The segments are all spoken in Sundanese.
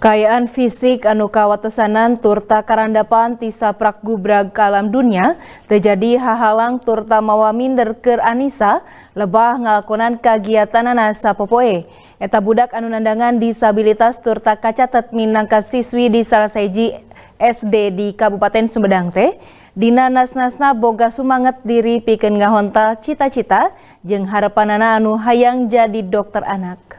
Kayaan fisik anu kawatesanan turta karandapan ti saprak gubrag ka alam dunia terjadi hahalang turta mawa minder keur Anissa lebah ngalakonan kagiatanana sapopoe. Eta budak anu nandangan disabilitas turta kacatet minangka siswi di salah sahiji SD di Kabupaten Sumedang teh. Dina nas-nasna boga sumanget diri pikeun ngahontal cita-cita jeung harapanana anu hayang jadi dokter anak.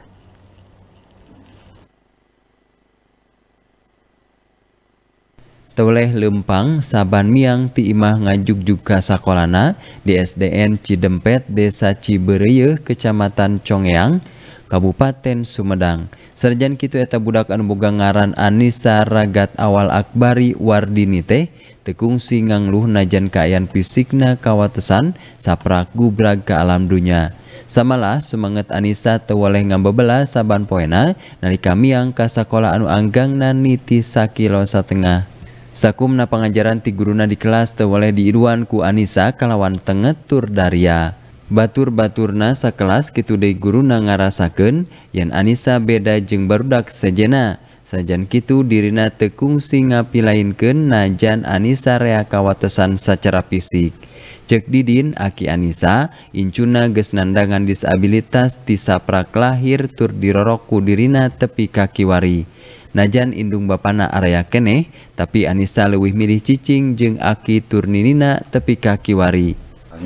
Toleh lempang saban miang ti imah ngajugjug ka sakolana di SDN Cidempet Desa Cibereueuh Kecamatan Congeang Kabupaten Sumedang. Sarjan kitu eta budak anu boga ngaran Anissa Ragat Awal Akbari Wardini teh teu kungsi ngangluh najan kaayaan fisikna kawatesan saprak gubrag ka alam dunya. Samalah sumanget Anissa teu waleh ngambebela saban poena nalika miang ka sakola anu anggangna niti 1,5 kilo. Sakumna pangajaran ti guruna di kelas teu waleh diiruan ku Anissa kalawan tenget tur daria. Batur-baturna sakelas kitu deui guruna ngarasakeun yen Anissa beda jeung barudak sejenna. Sajan kitu dirina teu kungsi ngapilainkeun najan Anissa rea kawatesan sacara fisik. Cek Didin aki Anissa incuna geus nandangan disabilitas ti saprak lahir tur dirorok ku dirina tepi ka kiwari. Najan indung bapana area keneh, tapi Anissa leuwih milih cicing jeung aki turninina tepi ka kiwari.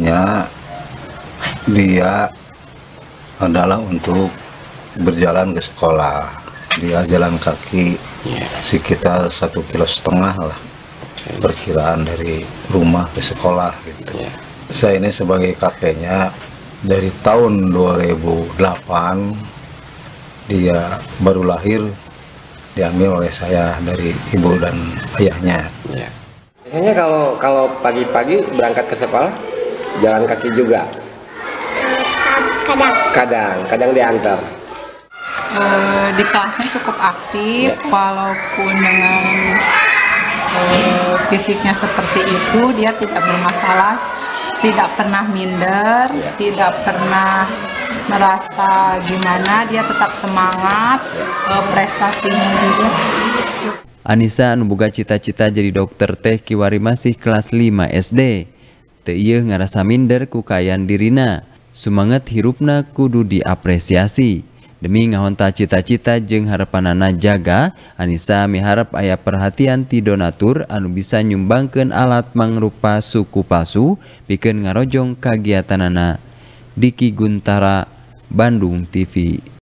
Dia adalah untuk berjalan ke sekolah. Dia jalan kaki sekitar 1,5 kilo lah, perkiraan dari rumah ke sekolah gitu. Saya ini sebagai kakeknya dari tahun 2008 dia baru lahir. Diambil oleh saya dari ibu dan ayahnya. Biasanya kalau pagi-pagi berangkat ke sekolah jalan kaki juga. Kadang diantar. Di kelasnya cukup aktif, walaupun dengan fisiknya seperti itu dia tidak bermasalah, tidak pernah minder, tidak pernah merasa gimana, dia tetap semangat, prestasinya juga. Anissa anu boga cita-cita jadi dokter teh kiwari masih kelas 5 SD. Teu ieu ngarasa minder ku kaayaan dirina. Sumanget hirupna kudu diapresiasi. Demi ngahontal cita-cita jeung harapanana jaga, Anissa miharep aya perhatian ti donatur anu bisa nyumbangkeun alat mangrupa suku palsu pikeun ngarojong kagiatanana. Diki Guntara, Bandung TV.